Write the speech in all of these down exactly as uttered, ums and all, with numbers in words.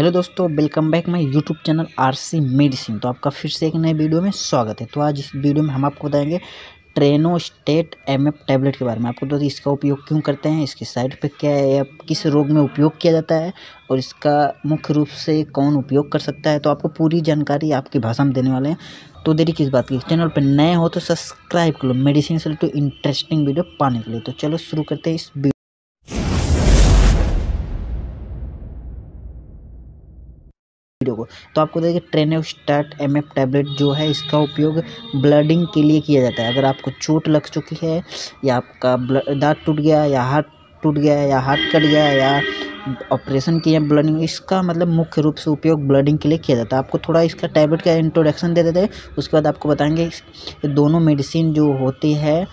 Hello दोस्तों, welcome back my YouTube channel RC medicine. तो आपका फिर से एक नए वीडियो में स्वागत है। तो आज इस वीडियो में हम आपको बताएंगे ट्रेनोस्टेट एमएफ टैबलेट के बारे में। आपको तो इसका उपयोग क्यों करते हैं, इसके साइड इफेक्ट क्या है, या किस रोग में उपयोग किया जाता है और इसका मुख्य रूप से कौन उपयोग कर सकता है। तो आपको पूरी जानकारी आपकी भाषा में देने वाले हैं। तो देरी किस बात की, चैनल पर नए हो तो सब्सक्राइब कर लो मेडिसिन से रिलेटेड इंटरेस्टिंग वीडियो पाने के लिए। तो चलो शुरू करते हैं इस वीडियो को। तो आपको देखिए ट्रेनोस्टेट एमएफ टैबलेट जो है, इसका उपयोग ब्लडिंग के लिए किया जाता है। अगर आपको चोट लग चुकी है, या आपका दांत टूट गया, या हाथ टूट गया, या हाथ कट गया, या ऑपरेशन किया ब्लडिंग, इसका मतलब मुख्य रूप से उपयोग ब्लडिंग के लिए किया जाता है। आपको थोड़ा इसका टैबलेट का इंट्रोडक्शन दे देते हैं, उसके बाद आपको बताएंगे दोनों मेडिसिन जो होती है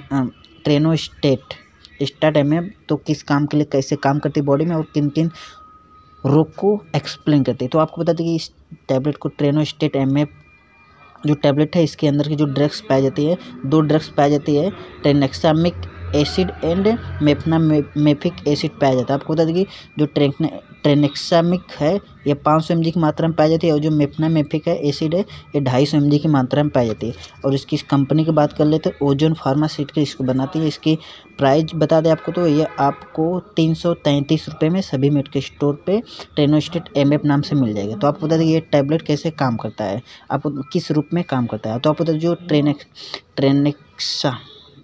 ट्रेनोस्टेट स्टेट एमएफ तो किस काम के लिए, कैसे काम करती है बॉडी में, और किन किन रोग को एक्सप्लेन करते हैं। तो आपको बता दें कि इस टैबलेट को ट्रेनोस्टेट एमएफ जो टैबलेट है, इसके अंदर की जो ड्रग्स पाई जाती है, दो ड्रग्स पाई जाती है, tranexamic acid and mefenamic acid पाया जाता है। आपको बता दें कि जो ट्रेनेक्सामिक है ये पाँच सौ एम जी की मात्रा में पाई जाती है, और जो मेफनामेफिक है एसिड है ये ढाई सौ एम जी की मात्रा में पाई जाती है। और इसकी कंपनी की बात कर लेते हैं, ओजोन फार्मास्यूटिकल इसको बनाती है। इसकी प्राइस बता दें आपको, तो ये आपको तीन सौ तैंतीस रुपये में सभी मेडिकल स्टोर पे ट्रेनोस्टेट एमएफ नाम से मिल जाएगा। तो आपको बता दें ये टैबलेट कैसे काम करता है, आपको किस रूप में काम करता है। तो आपको बता दें जो ट्रेनेक्स ट्रेनेक्सा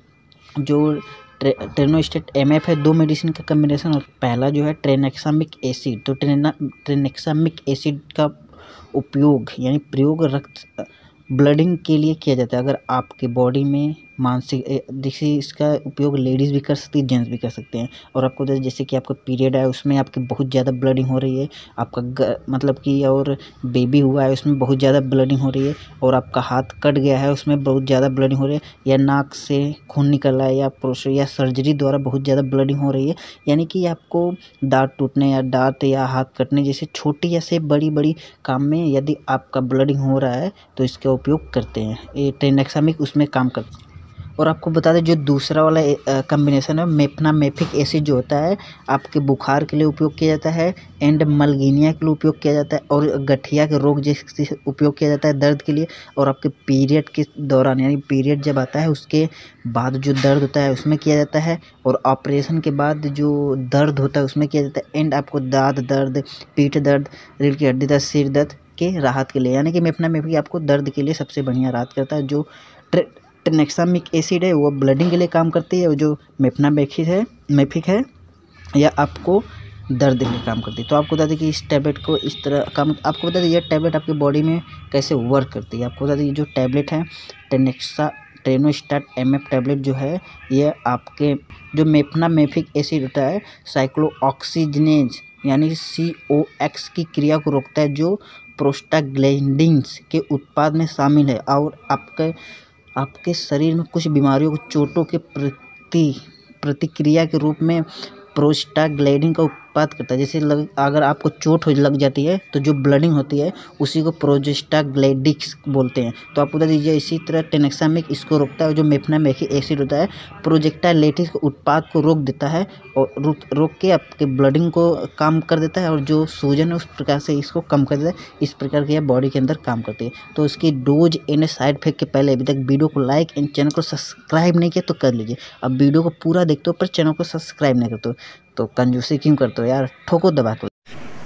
जो ट्रे ट्रेनोस्टेट एमएफ है, दो मेडिसिन का कम्बिनेशन। और पहला जो है ट्रेनेक्सामिक एसिड, तो ट्रेना ट्रेनेक्सामिक एसिड का उपयोग यानी प्रयोग रक्त ब्लडिंग के लिए किया जाता है। अगर आपके बॉडी में मानसिक देखिए, इसका उपयोग लेडीज़ भी कर सकती है, जेंट्स भी कर सकते हैं। और आपको जैसे कि आपका पीरियड है, उसमें आपकी बहुत ज़्यादा ब्लडिंग हो रही है, आपका ग, मतलब कि और बेबी हुआ है उसमें बहुत ज़्यादा ब्लडिंग हो रही है, और आपका हाथ कट गया है उसमें बहुत ज़्यादा ब्लडिंग हो रही है, या नाक से खून निकल रहा है, या प्रोसेस या सर्जरी द्वारा बहुत ज़्यादा ब्लडिंग हो रही है, यानी कि आपको दांत टूटने या दांत या हाथ कटने जैसे छोटी या से बड़ी बड़ी काम में यदि आपका ब्लडिंग हो रहा है तो इसका उपयोग करते हैं। ये ट्रेनेक्सामिक उसमें काम करते हैं। और आपको बता दें जो दूसरा वाला कम्बिनेशन है मेफनामेफिक एसिड जो होता है, आपके बुखार के लिए उपयोग किया जाता है, एंड मलगीनिया के लिए उपयोग किया जाता है, और गठिया के रोग जैसे उपयोग किया जाता है दर्द के लिए, और आपके पीरियड के दौरान यानी पीरियड जब आता है उसके बाद जो दर्द होता है उसमें किया जाता है, और ऑपरेशन के बाद जो दर्द होता है उसमें किया जाता है, एंड आपको दाँत दर्द, पीठ दर्द, रीढ़ की हड्डी दर्द, सिर दर्द के राहत के लिए, यानी कि मेफनामेफिक आपको दर्द के लिए सबसे बढ़िया राहत करता है। जो ट्रेनेक्सामिक एसिड है वो ब्लडिंग के लिए काम करती है, और जो मेफनामेफिक है मेफिक है या आपको दर्द के लिए काम करती है। तो आपको बता दें कि इस टैबलेट को इस तरह काम आपको बता दें यह टैबलेट आपकी बॉडी में कैसे वर्क करती है। आपको बता दें जो टैबलेट है ट्रेनेक्सा ट्रेनोस्टेट एमएफ टैबलेट जो है, ये आपके जो मेफनामेफिक एसिड होता है साइक्लोऑक्सीजनेज यानी सी ओ एक्स की क्रिया को रोकता है, जो प्रोस्टाग्लैंडिन्स के उत्पाद में शामिल है, और आपके आपके शरीर में कुछ बीमारियों को चोटों के प्रति प्रतिक्रिया के रूप में प्रोस्टाग्लैंडिन का उत्पाद करता है। जैसे लग अगर आपको चोट हो लग जाती है तो जो ब्लडिंग होती है उसी को प्रोस्टाग्लैंडिक्स बोलते हैं। तो आप बता दीजिए इसी तरह ट्रेनेक्सामिक इसको रोकता है, जो मेफनामेफिक एसिड होता है प्रोस्टाग्लैंडिक्स के उत्पाद को रोक देता है, और रोक रोक के आपके ब्लडिंग को काम कर देता है, और जो सूजन है उस प्रकार से इसको कम कर देता है। इस प्रकार के यह बॉडी के अंदर काम करती है। तो इसकी डोज एंड साइड इफेक्ट के पहले अभी तक वीडियो को लाइक एंड चैनल को सब्सक्राइब नहीं किया तो कर लीजिए। अब वीडियो को पूरा देखते हो पर चैनल को सब्सक्राइब नहीं करते हो तो कंजूसी क्यों करते हो यार, ठोको दबा को।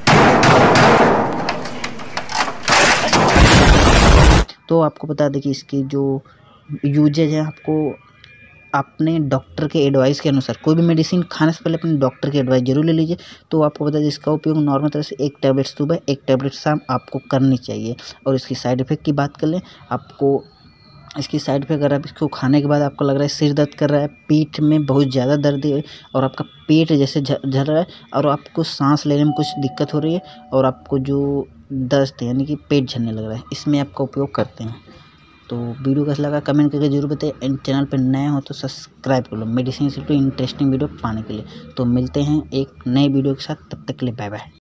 तो आपको बता दें कि इसकी जो यूजेज है, आपको अपने डॉक्टर के एडवाइस के अनुसार कोई भी मेडिसिन खाने से पहले अपने डॉक्टर की एडवाइस जरूर ले लीजिए। तो आपको बता दें इसका उपयोग नॉर्मल तरह से एक टैबलेट सुबह एक टैबलेट शाम आपको करनी चाहिए। और इसकी साइड इफेक्ट की बात कर लें, आपको इसकी साइड इफेक्ट अगर आप इसको खाने के बाद आपको लग रहा है सिर दर्द कर रहा है, पीठ में बहुत ज़्यादा दर्द है, और आपका पेट जैसे झल रहा है, और आपको सांस लेने में कुछ दिक्कत हो रही है, और आपको जो दस्त यानी कि पेट झलने लग रहा है, इसमें आपका उपयोग करते हैं। तो वीडियो कैसा लगा कमेंट करके जरूर बताइए, एंड चैनल पर नए हो तो सब्सक्राइब कर लो मेडिसिन से इंटरेस्टिंग वीडियो पाने के लिए। तो मिलते हैं एक नए वीडियो के साथ, तब तक के लिए बाय बाय।